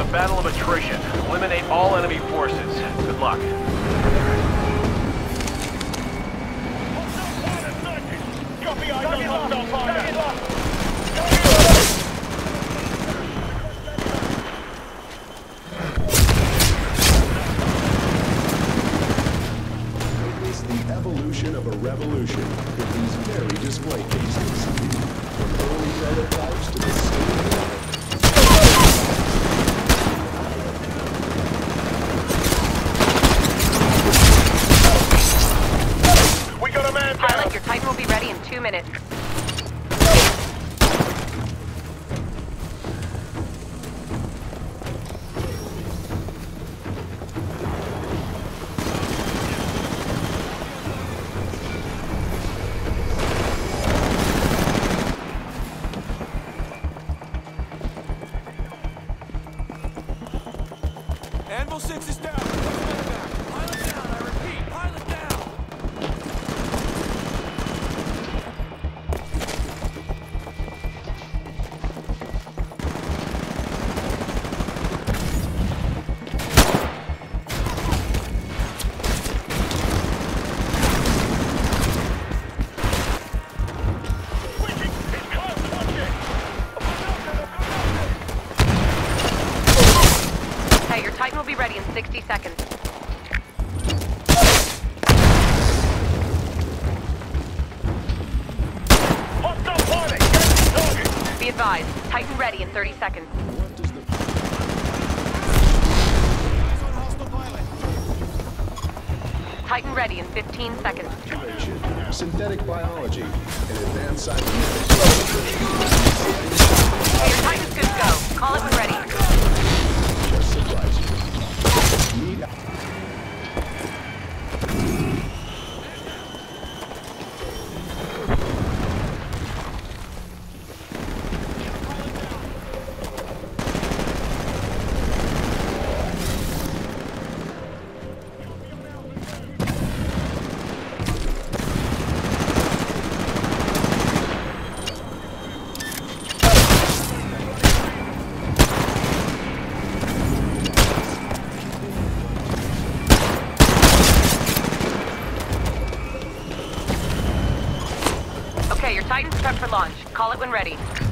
a battle of attrition. Eliminate all enemy forces. Good luck. Copy, I got hostile pilot. Witness the evolution of a revolution with these very display cases. From early prototypes to the state We got a man down. Pilot, your Titan will be ready in 2 minutes. Anvil 6 is down. Pilot down, I repeat, pilot down. Hey, your Titan will be ready in 60 seconds. Hostile pilot. Get target. Be advised, Titan ready in 30 seconds. What does the Eyes on hostile pilot. Titan ready in 15 seconds. situation? Synthetic biology and advanced cybernetics. Hey, your Titan's good to go. Call it when ready. Just surprising. Need Okay, your Titan's prepped for launch. Call it when ready.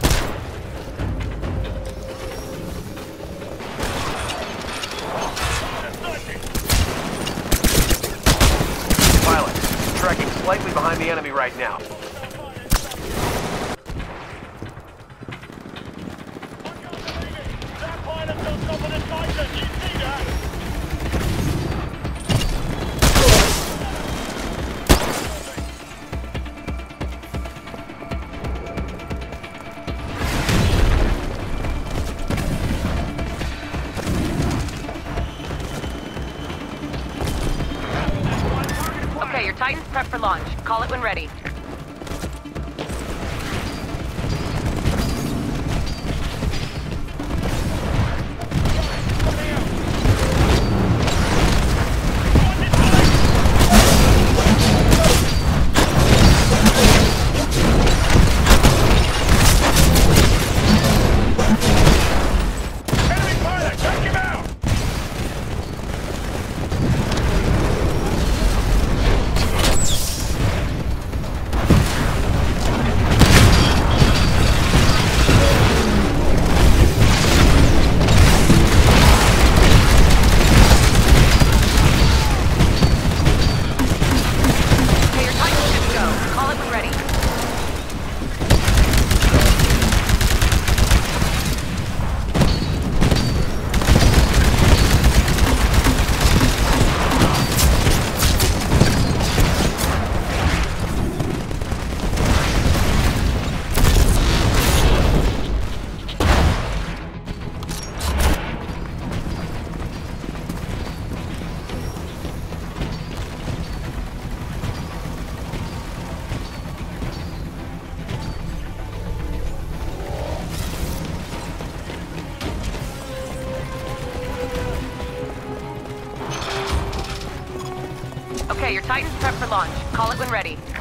Pilot, tracking slightly behind the enemy right now. That pilot's on top of the Titan. You see that? Okay, your Titan's prepped for launch. Call it when ready. Enemy pilot, take him out. Okay, your Titan's good to go. Call it when ready. Okay, your Titan's prepped for launch. Call it when ready.